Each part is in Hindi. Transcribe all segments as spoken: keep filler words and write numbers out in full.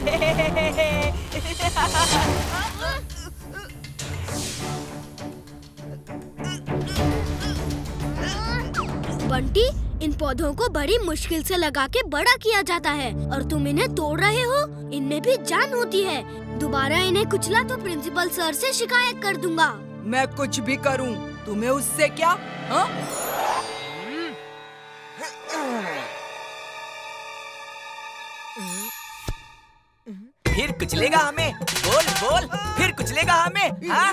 बंटी, इन पौधों को बड़ी मुश्किल से लगा के बड़ा किया जाता है और तुम इन्हें तोड़ रहे हो। इनमें भी जान होती है। दोबारा इन्हें कुचला तो प्रिंसिपल सर से शिकायत कर दूंगा। मैं कुछ भी करूं, तुम्हें उससे क्या? हाँ? फिर कुचलेगा हमें? बोल बोल, फिर कुचलेगा हमें? हाँ?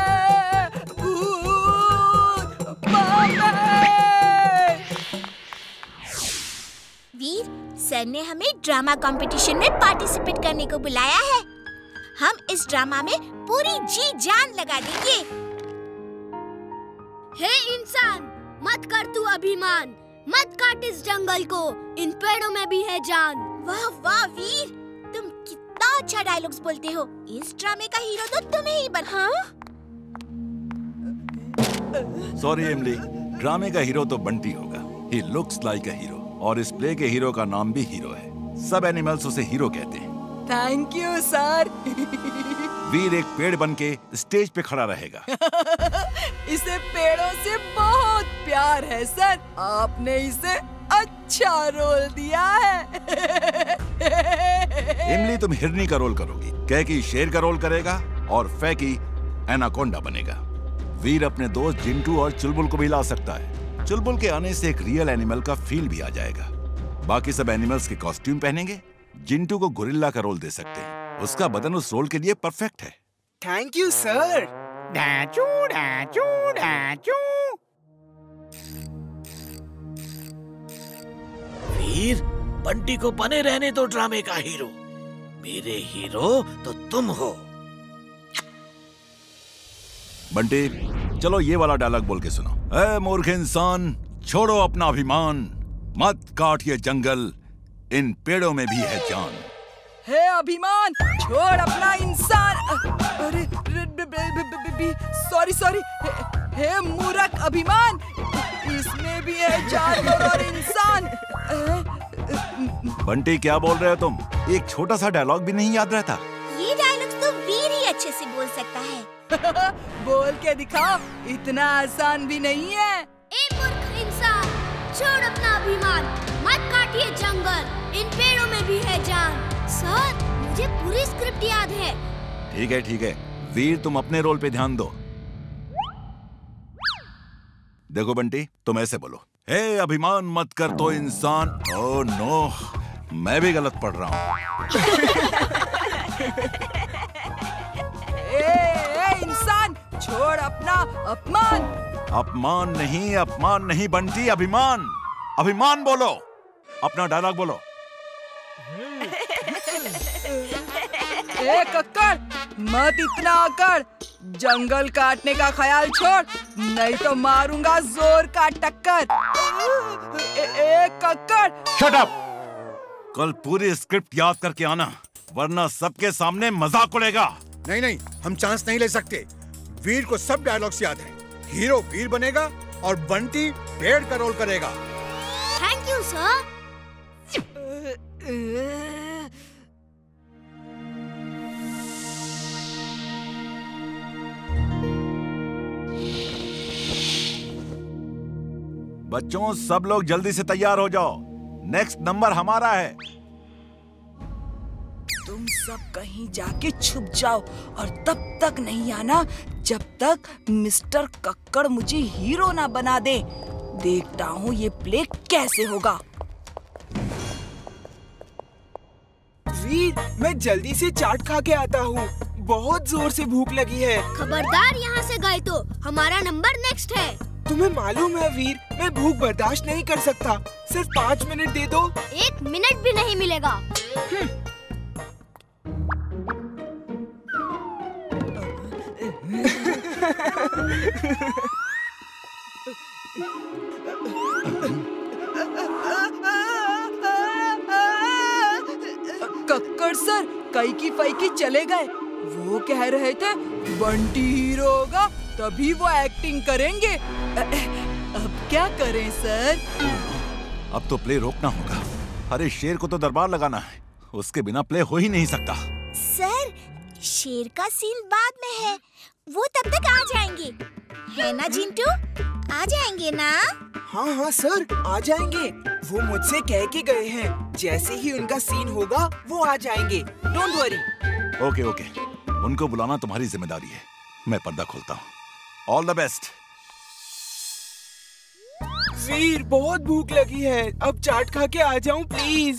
वीर, सर ने हमें ड्रामा कंपटीशन में पार्टिसिपेट करने को बुलाया है। हम इस ड्रामा में पूरी जी जान लगा देंगे। हे इंसान, मत कर तू अभिमान, मत काट इस जंगल को, इन पेड़ों में भी है जान। वाह वाह वीर, तुम कितना अच्छा डायलॉग्स बोलते हो। इस ड्रामे का हीरो तो तुम्हें ही बना। हाँ? सॉरी एमली, ड्रामे का हीरो तो बंटी होगा। He looks like a hero। और इस प्ले के हीरो का नाम भी हीरो है। सब एनिमल्स उसे हीरो कहते हैं। Thank you sir. वीर एक पेड़ बनके स्टेज पे खड़ा रहेगा। इसे पेड़ों से बहुत प्यार है सर, आपने इसे अच्छा रोल दिया है। इमली, तुम हिरनी का रोल करोगी, कैकी शेर का रोल करेगा और फैकी एनाकोंडा बनेगा। वीर अपने दोस्त जिंटू और चुलबुल को भी ला सकता है। चुलबुल के आने से एक रियल एनिमल का फील भी आ जाएगा। बाकी सब एनिमल्स के कॉस्ट्यूम पहनेंगे। जिंटू को गोरिल्ला का रोल दे सकते हैं, उसका बदन उस रोल के लिए परफेक्ट है। Thank you sir. डाचू डाचू डाचू। वीर, बंटी को बने रहने दो ड्रामे का हीरो। मेरे हीरो तो तुम हो। बंटी, चलो ये वाला डायलॉग बोल के सुनो। ए मूर्ख इंसान, छोड़ो अपना अभिमान, मत काट ये जंगल, इन पेड़ों में भी है जान। हे अभिमान, छोड़ अपना इंसान। अरे सॉरी सॉरी। हे मूर्ख अभिमान, इसमें भी है जानवर और इंसान। बंटी, क्या बोल रहे हो तुम? एक छोटा सा डायलॉग भी नहीं याद रहता? ये डायलॉग तो वीर ही अच्छे से बोल सकता है। बोल के दिखाओ, इतना आसान भी नहीं है। ए मूर्ख इंसान, छोड़ अपना अभिमान, मत काटिए जंगल, इन पेड़ों में भी है जान। सर, मुझे पूरी स्क्रिप्ट याद है। ठीक है ठीक है, वीर तुम अपने रोल पे ध्यान दो। देखो बंटी, तुम ऐसे बोलो, हे अभिमान मत कर तो इंसान। ओह नो, मैं भी गलत पढ़ रहा हूँ। ए इंसान, छोड़ अपना अपमान। अपमान नहीं, अपमान नहीं बंटी, अभिमान। अभिमान बोलो, अपना डायलॉग बोलो। ए कक्कड़, मत इतना अकड़, जंगल काटने का ख्याल छोड़, नहीं तो मारूंगा जोर का टक्कर। ए, ए कक्कड़, शट अप। कल पूरी स्क्रिप्ट याद करके आना, वरना सबके सामने मजाक उड़ेगा। नहीं नहीं, हम चांस नहीं ले सकते। वीर को सब डायलॉग्स याद हैं। हीरो वीर बनेगा और बंटी पेड़ का रोल करेगा। Thank you sir. बच्चों, सब लोग जल्दी से तैयार हो जाओ, नेक्स्ट नंबर हमारा है। तुम सब कहीं जाके छुप जाओ और तब तक नहीं आना जब तक मिस्टर कक्कड़ मुझे हीरो ना बना दे। देखता हूँ ये प्ले कैसे होगा। वीर, मैं जल्दी से चाट खा के आता हूँ, बहुत जोर से भूख लगी है। खबरदार, यहाँ से गए तो हमारा नंबर नेक्स्ट है। तुम्हें मालूम है वीर, मैं भूख बर्दाश्त नहीं कर सकता। सिर्फ पाँच मिनट दे दो। एक मिनट भी नहीं मिलेगा। कक्कड़ सर कई की फई की चले गए। वो कह रहे थे बंटी हीरो होगा तभी वो एक्टिंग करेंगे। अब क्या करें सर? अब तो प्ले रोकना होगा। अरे शेर को तो दरबार लगाना है उसके बिना प्ले हो ही नहीं सकता। सर, शेर का सीन बाद में है, वो तब तक आ जाएंगे, है ना जिंटू? आ जाएंगे ना? हाँ हाँ सर, आ जाएंगे। वो मुझसे कह के गए हैं, जैसे ही उनका सीन होगा वो आ जाएंगे। Don't worry. ओके ओके, उनको बुलाना तुम्हारी जिम्मेदारी है। मैं पर्दा खोलता हूँ। All the best. वीर, बहुत भूख लगी है, अब चाट खा के आ जाऊं प्लीज।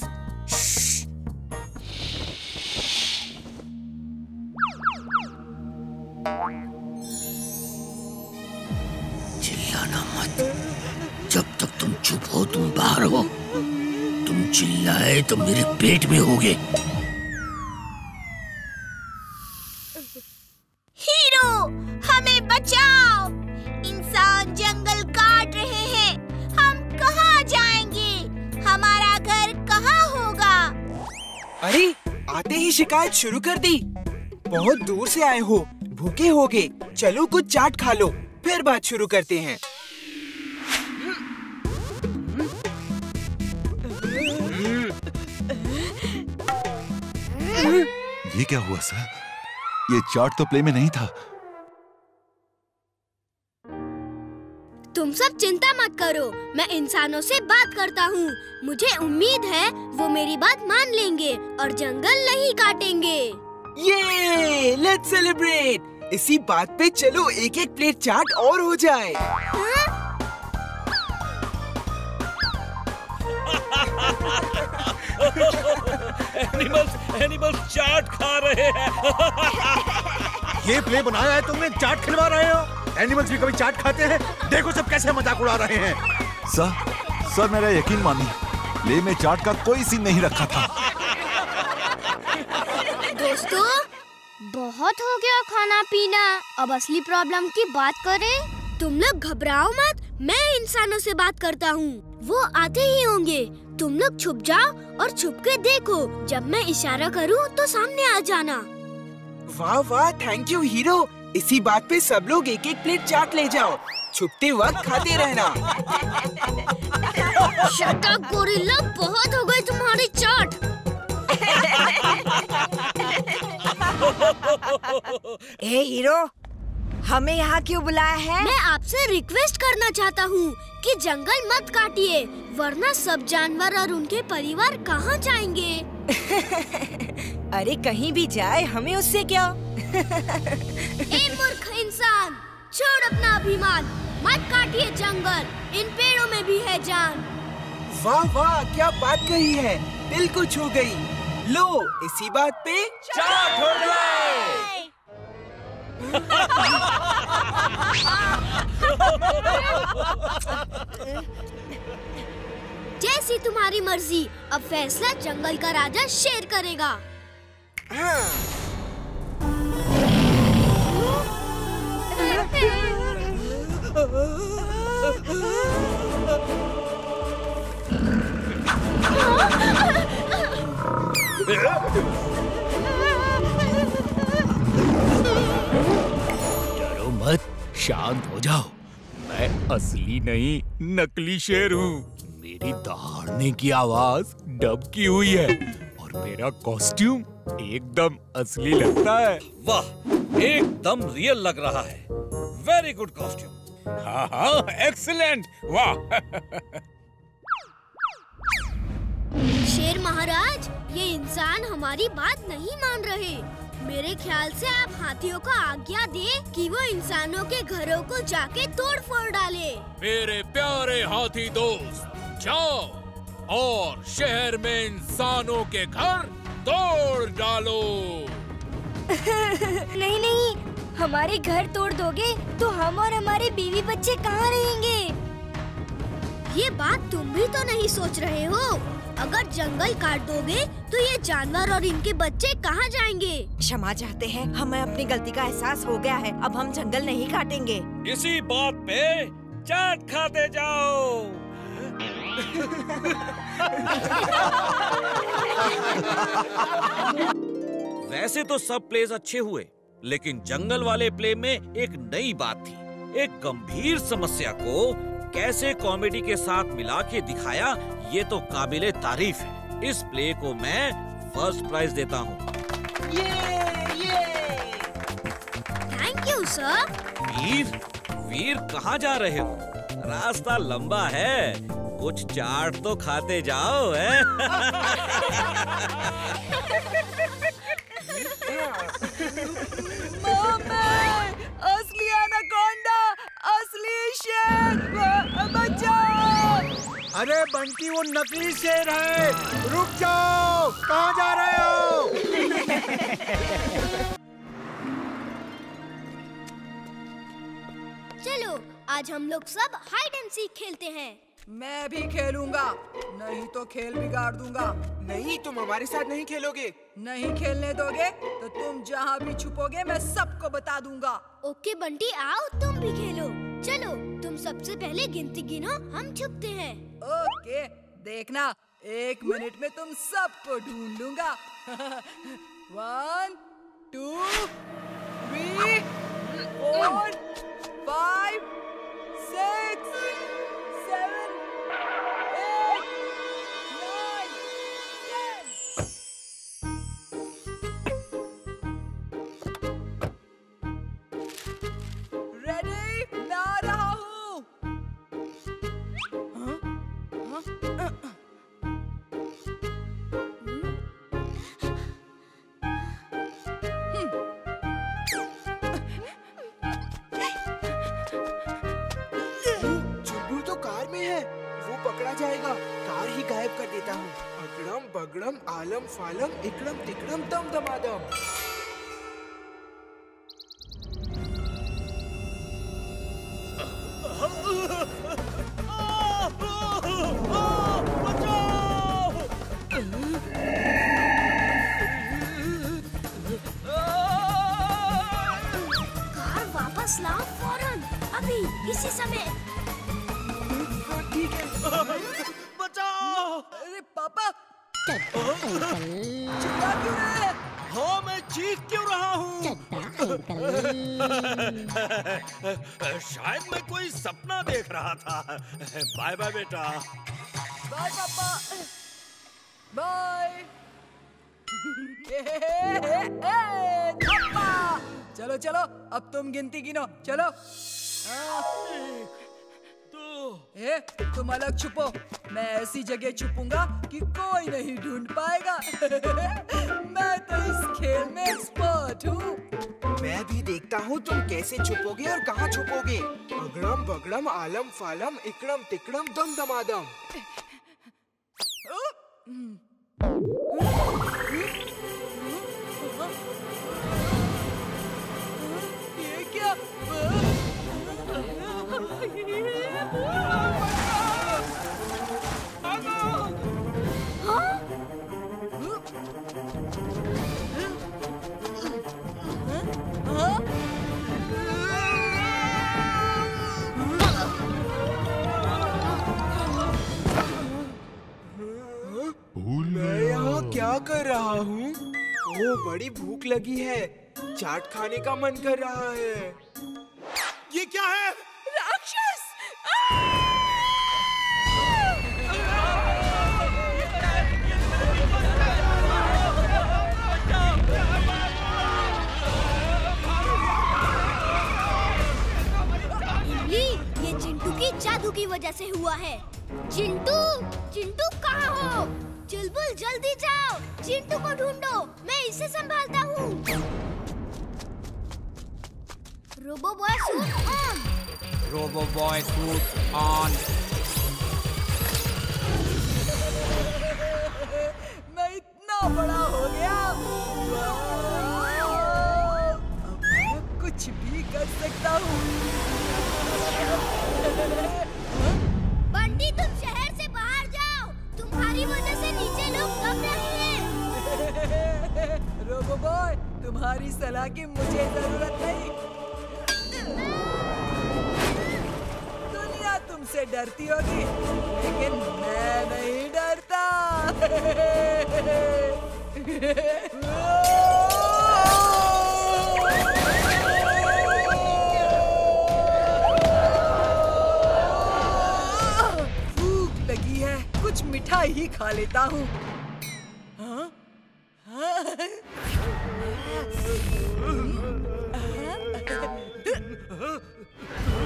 चिल्लाना मत, जब तक तुम चुप हो तुम बाहर हो। तुम चिल्लाए तो मेरे पेट में होगे। हीरो, हमें बचाओ! इंसान जंगल काट रहे हैं। हम कहाँ जाएंगे? हमारा घर कहाँ होगा? अरे, आते ही शिकायत शुरू कर दी। बहुत दूर से आए हो, भूखे होगे। चलो कुछ चाट खा लो, फिर बात शुरू करते हैं। ये क्या हुआ सर? ये चाट तो प्ले में नहीं था। तुम सब चिंता मत करो, मैं इंसानों से बात करता हूँ। मुझे उम्मीद है वो मेरी बात मान लेंगे और जंगल नहीं काटेंगे। ये, लेट्स सेलिब्रेट। इसी बात पे चलो एक एक प्लेट चाट और हो जाए। एनिमल्स एनिमल्स चाट खा रहे हैं। ये प्ले बनाया है तुमने, चाट खिलवा रहे हो? एनिमल्स भी कभी चाट खाते हैं? देखो सब कैसे मजाक उड़ा रहे हैं। सर, सर मेरा यकीन मानिए, प्ले में चाट का कोई सीन नहीं रखा था। दोस्तों, बहुत हो गया खाना पीना, अब असली प्रॉब्लम की बात करें। तुम लोग घबराओ मत, मैं इंसानों से बात करता हूँ, वो आते ही होंगे। तुम लोग छुप जाओ और छुप के देखो, जब मैं इशारा करूँ तो सामने आ जाना। वाह वाह, थैंक यू हीरो। इसी बात पे सब लोग एक एक प्लेट चाट ले जाओ, छुपते वक्त खाते रहना। शट अप गोरिल्ला, बहुत हो गई तुम्हारी चाट। ए हीरो, हमें यहाँ क्यों बुलाया है? मैं आपसे रिक्वेस्ट करना चाहता हूँ कि जंगल मत काटिए, वरना सब जानवर और उनके परिवार कहाँ जाएंगे? अरे कहीं भी जाए, हमें उससे क्या? ए मूर्ख इंसान, छोड़ अपना अभिमान, मत काटिए जंगल, इन पेड़ों में भी है जान। वाह वाह, क्या बात कही है, दिल को छू गई। लो, इसी बात पे चाट हो जाए। जैसी तुम्हारी मर्जी, अब फैसला जंगल का राजा शेर करेगा। हाँ। डरो मत, शांत हो जाओ। मैं असली नहीं नकली शेर हूँ। मेरी दहाड़ने की आवाज डब की हुई है और मेरा कॉस्ट्यूम एकदम असली लगता है। वाह, एकदम रियल लग रहा है। Very good costume. हाँ हाँ, एक्सीलेंट, वाह। शेर महाराज, ये इंसान हमारी बात नहीं मान रहे। मेरे ख्याल से आप हाथियों को आज्ञा दे कि वो इंसानों के घरों को जाके तोड़ फोड़ डाले। मेरे प्यारे हाथी दोस्त, जाओ और शहर में इंसानों के घर तोड़ डालो। नहीं नहीं, हमारे घर तोड़ दोगे तो हम और हमारे बीवी बच्चे कहाँ रहेंगे? ये बात तुम भी तो नहीं सोच रहे हो। अगर जंगल काट दोगे तो ये जानवर और इनके बच्चे कहाँ जाएंगे? क्षमा चाहते हैं, हमें अपनी गलती का एहसास हो गया है। अब हम जंगल नहीं काटेंगे। इसी बात पे चाट खाते जाओ। वैसे तो सब प्लेस अच्छे हुए, लेकिन जंगल वाले प्ले में एक नई बात थी। एक गंभीर समस्या को कैसे कॉमेडी के साथ मिला के दिखाया, ये तो काबिले तारीफ है। इस प्ले को मैं फर्स्ट प्राइज देता हूँ। Thank you sir. Veer, Veer कहाँ जा रहे हो? रास्ता लंबा है, कुछ चाट तो खाते जाओ है? असली एनाकोंडा, असली शेर, बचाओ! अरे बंटी, वो नकली शेर है। रुक जाओ, कहाँ जा रहे हो? चलो आज हम लोग सब हाइड एंड सीक खेलते हैं। मैं भी खेलूंगा, नहीं तो खेल बिगाड़ दूंगा। नहीं, तुम हमारे साथ नहीं खेलोगे। नहीं खेलने दोगे तो तुम जहाँ भी छुपोगे मैं सबको बता दूंगा। ओके बंटी, आओ तुम भी खेलो। चलो तुम सबसे पहले गिनती गिनो, हम छुपते हैं। ओके, देखना एक मिनट में तुम सबको ढूंढ लूंगा। One, two, three, four, five, six, seven, eight, nine, ten. Ready? मैं आ रहा हूँ। हाँ? हाँ? चुलबुल तो कार में है, वो पकड़ा जाएगा। कार ही गायब कर देता हूँ। अगड़म बगड़म आलम फालम इकड़म तिकड़म दम दमादम। कार वापस लाओ फौरन, अभी इसी समय। ठीक है। बचाओ! अरे पापा, चिल्ला क्यों रहे हैं? हाँ, मैं चीख क्यों रहा हूँ? शायद मैं कोई सपना देख रहा था। बाय बाय बेटा। बाय पापा। बाय। पापा, चलो चलो, अब तुम गिनती गिनो। चलो। ए, तुम अलग छुपो, मैं ऐसी जगह छुपूंगा कि कोई नहीं ढूंढ पाएगा। मैं तो इस खेल में एक्सपर्ट हूँ। मैं भी देखता हूँ तुम कैसे छुपोगे और कहाँ छुपोगे। अगड़म बगड़म आलम फालम इकड़म तिकड़म दम दमादम। ये क्या? मैं यहाँ क्या कर रहा हूँ? ओह, बड़ी भूख लगी है, चाट खाने का मन कर रहा है। ये क्या है? राक्षस! इमली, ये चिंटू की जादू की वजह से हुआ है। चिंटू, चिंटू कहाँ हो? चुलबुल जल्दी जाओ, चिंटू को ढूंढो, मैं इसे संभालता हूँ। Robo boy suit on. Robo boy suit on. मैं इतना बड़ा हो गया, अब मैं कुछ भी कर सकता हूँ। बंटी, तुम शहर से बाहर जाओ, तुम्हारी वजह से नीचे लोग कम रहे हैं। रोबो बॉय, तुम्हारी सलाह की मुझे जरूरत नहीं। दुनिया तुमसे डरती होगी, लेकिन मैं नहीं डरता। भूख लगी है, कुछ मिठाई ही खा लेता हूँ। हाँ?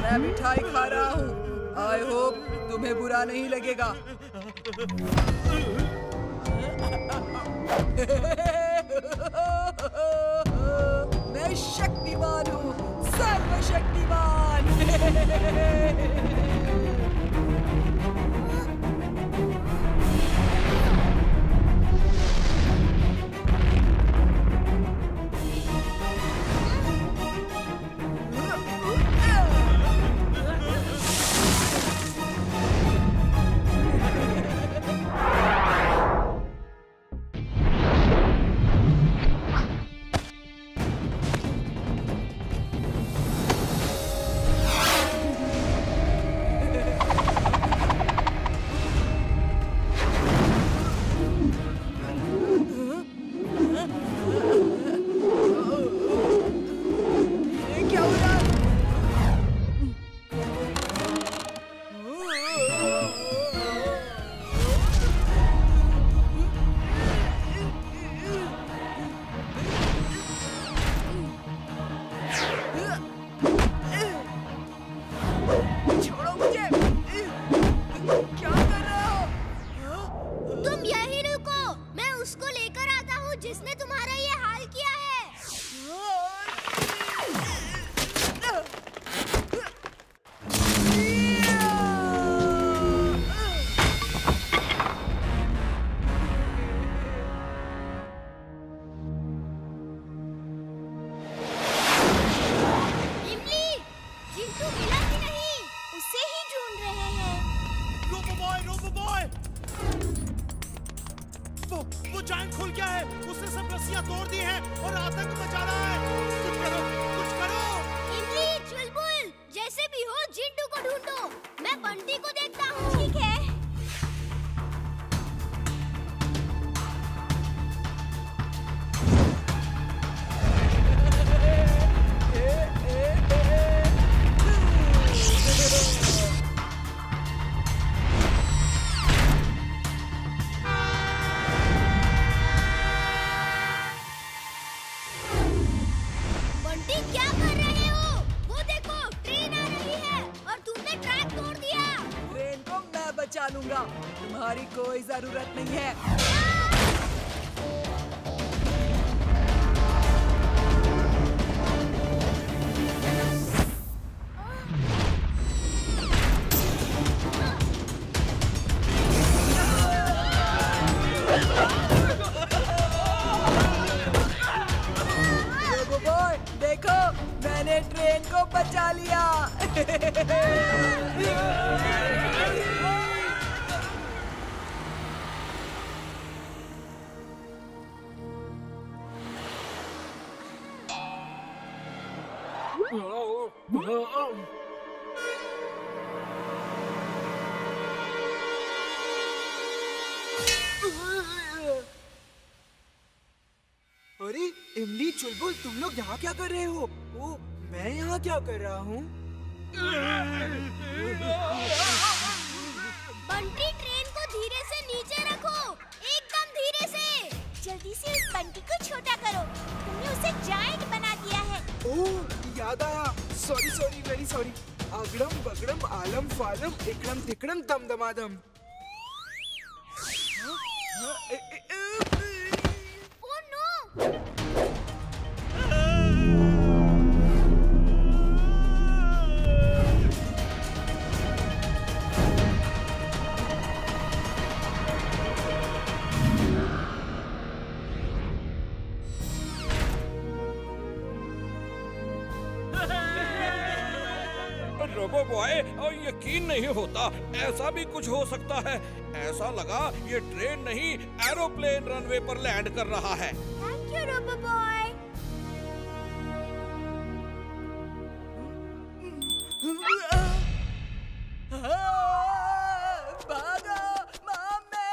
मैं मिठाई खा रहा हूँ। आई होप तुम्हें बुरा नहीं लगेगा। मैं शक्तिमान हूँ, सर्वशक्तिमान। तुम्हारी कोई जरूरत नहीं है। देखो, मैंने ट्रेन को बचा लिया। अरे इमली, चुलबुल, तुम लोग यहाँ क्या कर रहे हो? ओ, मैं यहाँ क्या कर रहा हूँ? बंटी, ट्रेन को धीरे से नीचे रखो, एकदम धीरे से। जल्दी से इस बंटी को छोटा करो, तुमने उसे जायंट बना दिया है। ओह, याद आया। Sorry sorry very sorry. अगड़म बगड़म आलम फालम इकड़म तिकड़म दम दमादम। Oh no! रोबो बॉय, यकीन नहीं होता, ऐसा भी कुछ हो सकता है। ऐसा लगा ये ट्रेन नहीं एरोप्लेन रनवे पर लैंड कर रहा है। Thank you robo boy. भागो मम्मी!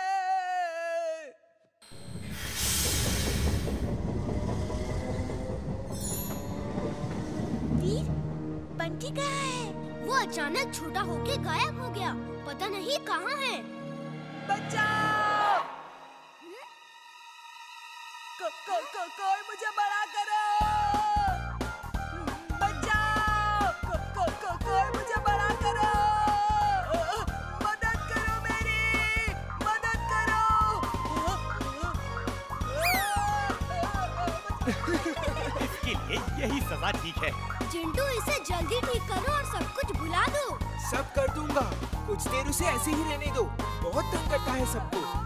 वीर, बंटी कहाँ है? वो अचानक छोटा होके गायब हो गया, पता नहीं कहाँ है। बचाओ! को, को, को, कोई मुझे बड़ा करो! बचाओ! को, को, को, है। चिंटू, इसे जल्दी ठीक करो और सब कुछ भुला दो। सब कर दूंगा, कुछ देर उसे ऐसे ही रहने दो, बहुत तंग करता है सबको।